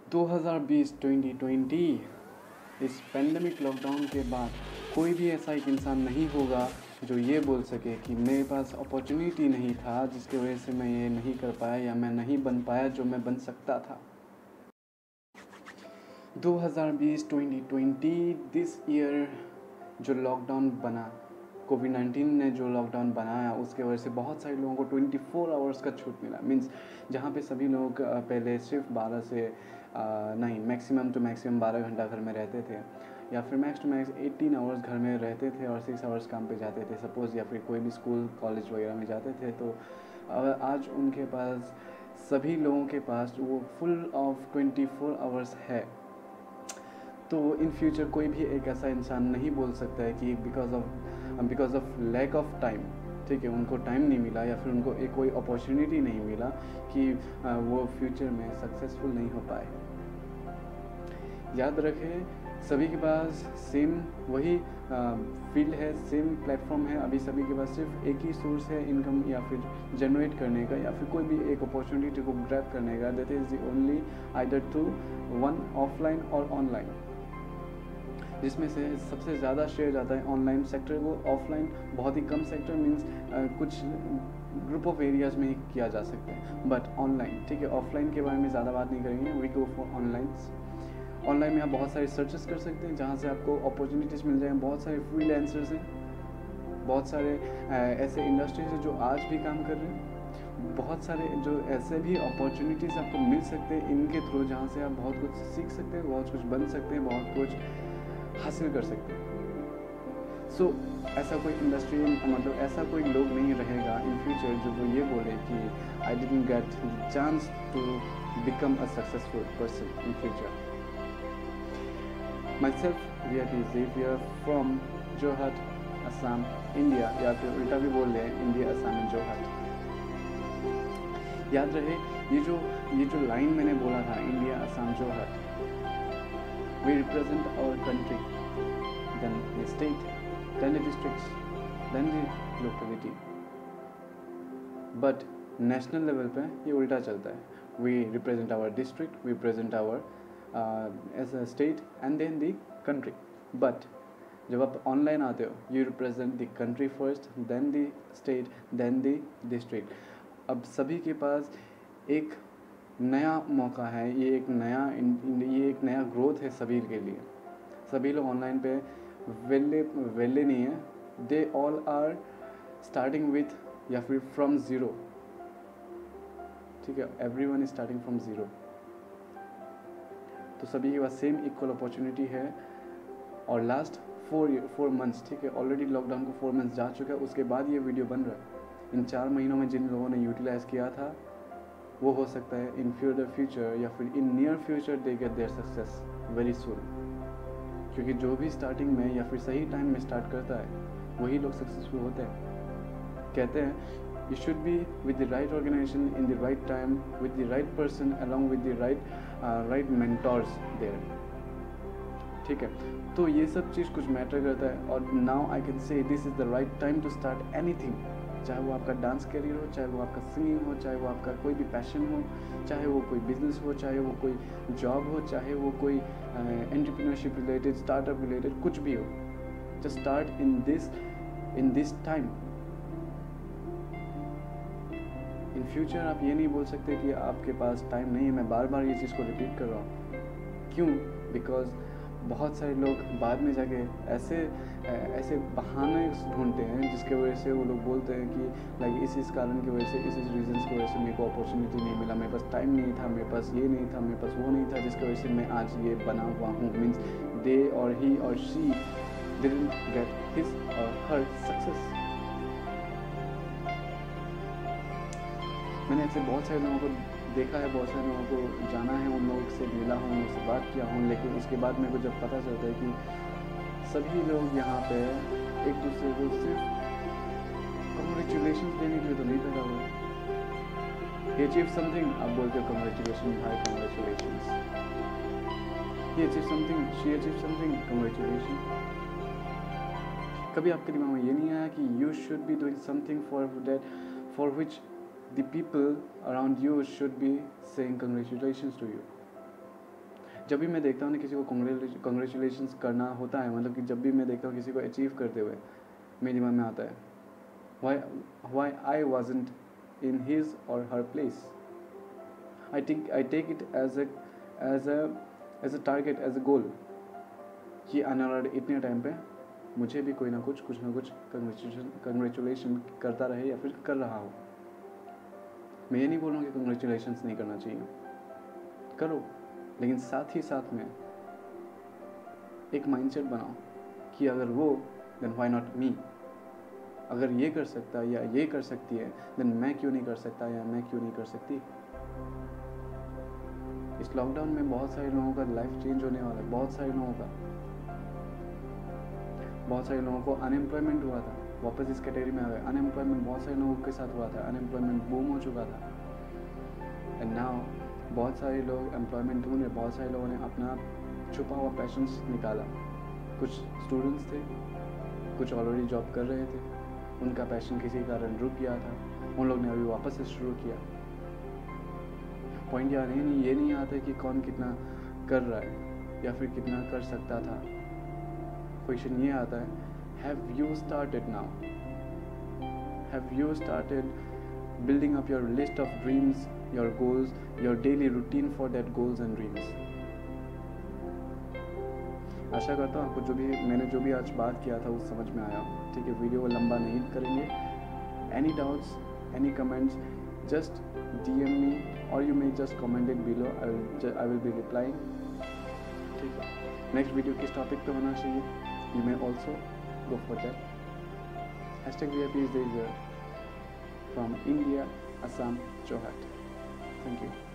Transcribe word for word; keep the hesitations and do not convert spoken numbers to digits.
दो हज़ार बीस ट्वेंटी ट्वेंटी इस पेंडेमिक लॉकडाउन के बाद कोई भी ऐसा एक इंसान नहीं होगा जो ये बोल सके कि मेरे पास अपॉर्चुनिटी नहीं था जिसकी वजह से मैं ये नहीं कर पाया या मैं नहीं बन पाया जो मैं बन सकता था। दो हज़ार बीस ट्वेंटी ट्वेंटी दिस ईयर जो लॉकडाउन बना, कोविड नाइन्टीन ने जो लॉकडाउन बनाया उसके वजह से बहुत सारे लोगों को चौबीस आवर्स का छूट मिला। मीन्स जहाँ पे सभी लोग पहले सिर्फ बारह से आ, नहीं मैक्सिमम टू मैक्सिमम बारह घंटा घर में रहते थे या फिर मैक्स टू मैक्स अठारह आवर्स घर में रहते थे और सिक्स आवर्स काम पे जाते थे सपोज़, या फिर कोई भी स्कूल कॉलेज वगैरह में जाते थे, तो आज उनके पास सभी लोगों के पास वो full of twenty four hours है। तो इन फ्यूचर कोई भी एक ऐसा इंसान नहीं बोल सकता है कि because of because of lack of time, ठीक है, उनको टाइम नहीं मिला या फिर उनको एक कोई अपॉर्चुनिटी नहीं मिला कि वो फ्यूचर में सक्सेसफुल नहीं हो पाए। याद रखें, सभी के पास सेम वही फील्ड है, सेम प्लेटफॉर्म है, अभी सभी के पास सिर्फ एक ही सोर्स है इनकम या फिर जनरेट करने का या फिर कोई भी एक अपॉर्चुनिटी को ग्रैब करने का। That is the only either two one, offline और ऑनलाइन, जिसमें से सबसे ज़्यादा शेयर जाता है ऑनलाइन सेक्टर को, ऑफलाइन बहुत ही कम सेक्टर, मीन्स कुछ ग्रुप ऑफ एरियाज़ में ही किया जा सकता है, बट ऑनलाइन, ठीक है। ऑफलाइन के बारे में ज़्यादा बात नहीं करेंगे, we go for online. Online में आप बहुत सारे सर्चेस कर सकते हैं जहाँ से आपको अपॉर्चुनिटीज़ मिल जाएँ। बहुत सारे फ्रीलांसर्स हैं, बहुत सारे ऐसे इंडस्ट्रीज हैं जो आज भी काम कर रहे हैं, बहुत सारे जो ऐसे भी अपॉर्चुनिटीज़ आपको मिल सकते हैं इनके थ्रू, जहाँ से आप बहुत कुछ सीख सकते हैं, बहुत कुछ बन सकते हैं, बहुत कुछ हासिल कर सकते हैं। सो so, ऐसा कोई इंडस्ट्री मतलब ऐसा कोई लोग नहीं रहेगा इन फ्यूचर जो वो ये बोले कि I didn't get the chance to become a successful person in future. Myself really Xavier from Jorhat, Assam, India, या फिर उल्टा भी बोल रहे हैं इंडिया, असम एंड जोरहाट। याद रहे ये जो ये जो लाइन मैंने बोला था, India, Assam, Jorhat, we represent our country, then the state, then the districts, then the locality. But national level पे ये उल्टा चलता है, we represent our district, we represent our uh, as a state and then the country. But जब आप online आते हो, you represent the country first, then the state, then the district. अब सभी के पास एक नया मौका है, ये एक नया ये एक नया ग्रोथ है सभी के लिए। सभी लोग ऑनलाइन पे वेले वेले नहीं है, they all are starting with या फिर फ्रॉम ज़ीरो, ठीक है, everyone is starting from zero. तो सभी के पास सेम इक्वल अपॉर्चुनिटी है। और लास्ट फोर फोर मंथ्स, ठीक है, ऑलरेडी लॉकडाउन को फोर मंथ्स जा चुका है, उसके बाद ये वीडियो बन रहा है। इन चार महीनों में जिन लोगों ने यूटिलाइज़ किया था वो हो सकता है इन फ्यूचर फ्यूचर या फिर in near future they get their success very soon. क्योंकि जो भी स्टार्टिंग में या फिर सही टाइम में स्टार्ट करता है वही लोग सक्सेसफुल होते हैं। कहते हैं you should be with the right organisation in the right time with the right person along with the right right mentors there, ठीक है। तो ये सब चीज़ कुछ मैटर करता है। और now I can say this is the right time to start anything, चाहे वो आपका डांस करियर हो, चाहे वो आपका सिंगिंग हो, चाहे वो आपका कोई भी पैशन हो, चाहे वो कोई बिजनेस हो, चाहे वो कोई जॉब हो, चाहे वो कोई एंटरप्रेन्योरशिप रिलेटेड, स्टार्टअप रिलेटेड, कुछ भी हो, just start in this in this time. In future आप ये नहीं बोल सकते कि आपके पास टाइम नहीं है। मैं बार बार ये चीज़ को रिपीट कर रहा हूँ, क्यों? बिकॉज बहुत सारे लोग बाद में जाके ऐसे ऐसे बहाने ढूंढते हैं जिसके वजह से वो लोग बोलते हैं कि लाइक इस इस कारण की वजह से, इस इस रीजंस की वजह से मेरे को अपॉर्चुनिटी नहीं मिला, मेरे पास टाइम नहीं था, मेरे पास ये नहीं था, मेरे पास वो नहीं था, जिसकी वजह से मैं आज ये बना हुआ हूँ। मीन्स दे और ही और शी डिडंट गेट हिज और हर सक्सेस। मैंने ऐसे बहुत सारे लोगों को देखा है, बहुत सारे लोगों को जाना है, उन लोगों से मिला हूँ, उनसे बात किया हूँ, लेकिन उसके बाद मेरे को जब पता चलता है कि सभी लोग यहाँ पे एक दूसरे को सिर्फ कॉन्ग्रेचुलेशन देने के लिए तो नहीं पैदा हुए। ही अचीव समथिंग, आप बोलते हो कॉन्ग्रेचुलेशन भाई, congratulation. He achieve something, she achieve something, congratulation. कभी आपके दिमाग में ये नहीं आया कि you should be doing something for that for which the people around you should be saying congratulations to you? जब भी मैं देखता हूँ ना किसी को कॉन्ग्रेचुलेशंस करना होता है, मतलब कि जब भी मैं देखता हूँ किसी को अचीव करते हुए, मेरे दिमाग में आता है why why I wasn't in his और her place. I take I take it as a as a as a target, as a goal कि आने वाले इतने टाइम पे मुझे भी कोई ना कुछ कुछ ना कुछ कंग्रेचुलेशन कंग्रेचुलेशन करता रहे या फिर कर रहा हो. मैं ये नहीं बोल रहा हूँ कि कंग्रेचुलेशंस नहीं करना चाहिए, करो, लेकिन साथ ही साथ में एक माइंडसेट बनाओ कि अगर वो, देन व्हाई नॉट मी. अगर ये कर सकता है या ये कर सकती है, देन मैं क्यों नहीं कर सकता या मैं क्यों नहीं कर सकती. इस लॉकडाउन में बहुत सारे लोगों का लाइफ चेंज होने वाला है. बहुत सारे लोगों का बहुत सारे लोगों को अनएम्प्लॉयमेंट हुआ था, वापस इस कैटेगरी में आ गए. अनएम्प्लॉयमेंट बहुत सारे लोगों के साथ हुआ था, अनएम्प्लॉयमेंट बूम हो चुका था. एंड नाउ बहुत सारे लोग एम्प्लॉयमेंट ढूंढ रहे. बहुत सारे लोगों ने अपना छुपा हुआ पैशंस निकाला. कुछ स्टूडेंट्स थे, कुछ ऑलरेडी जॉब कर रहे थे, उनका पैशन किसी कारण रुक गया था, उन लोग ने अभी वापस से शुरू किया. पॉइंट यार ये नहीं ये नहीं आता कि कौन कितना कर रहा है या फिर कितना कर सकता था. क्वेश्चन ये आता है, have you started now? Have you started building up your list of dreams, your goals, your daily routine for that goals and dreams? आशा करता हूँ आपको जो भी मैंने जो भी आज बात किया था वो समझ में आया. ठीक है, वीडियो को लंबा नहीं करेंगे. Any doubts, any comments, just D M me और you may just comment it below. I will I will be replying. ठीक है, नेक्स्ट वीडियो किस टॉपिक पे होना चाहिए, you may also go for that. Hashtag we are P is there. From India, Assam, Johat. Thank you.